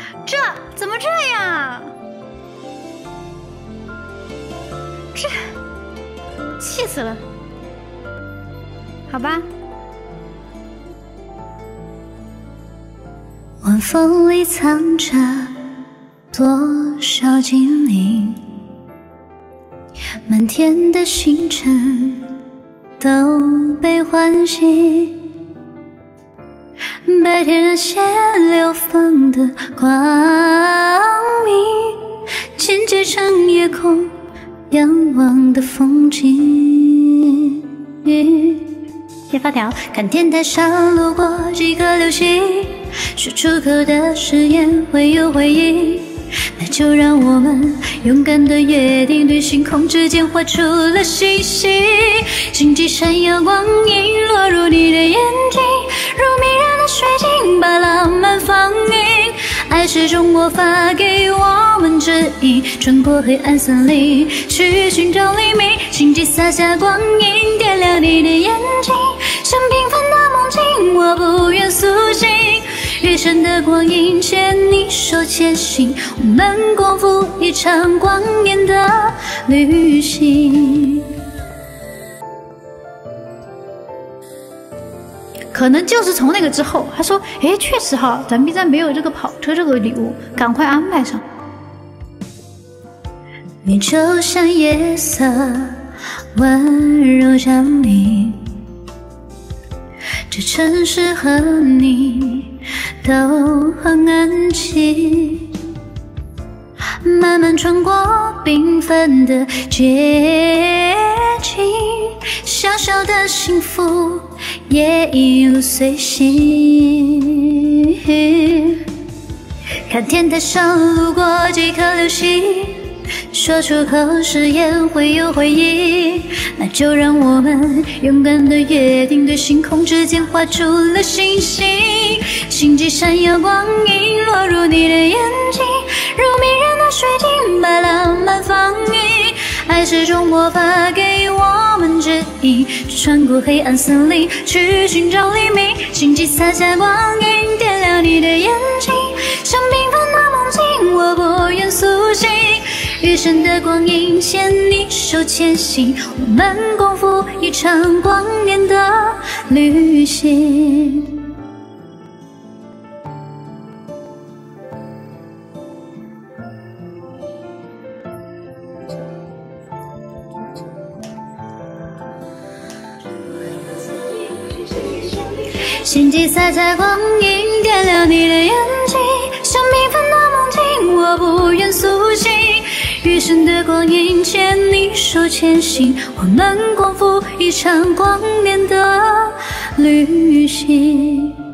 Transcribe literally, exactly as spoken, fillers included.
这怎么这样？这气死了！好吧。 晚风里藏着多少精灵，满天的星辰都被唤醒。白天那些流放的光明，剪辑成夜空仰望的风景。夜发条，看天台上路过几颗流星，说出口的誓言会有回应。那就让我们勇敢的约定，对星空之间画出了星星。星际闪耀光影落入你的眼睛，如迷人的水晶把浪漫放映。爱是种魔法，给我们指引，穿过黑暗森林去寻找黎明。星际洒下光影，点亮你的眼睛，像平凡的梦境，我不愿苏醒。余生的光阴牵你手前行，我们共赴一场光年的旅行。 可能就是从那个之后，他说：“哎，确实哈，咱 B 站没有这个跑车这个礼物，赶快安排上。” 你就像夜色，温柔降临，这城市和你都很安静，慢慢穿过缤纷的街景，小小的幸福也一路随行。看天台上路过几颗流星，说出口誓言会有回应。那就让我们勇敢的约定，对星空之间画出了星星。星际闪耀光影落入你的眼睛，如迷人的水晶把浪漫放映。爱是种魔法，给我们指引，穿过黑暗森林去寻找黎明。星际洒下光影，点亮你的眼睛，像缤纷的梦境，我不愿苏醒。余生的光阴牵你手前行，我们共赴一场光年的旅行。星际洒下光影，点亮你的眼睛，像缤纷的梦境，我不愿苏醒。余生的光阴牵你手前行，我们共赴一场光年的旅行。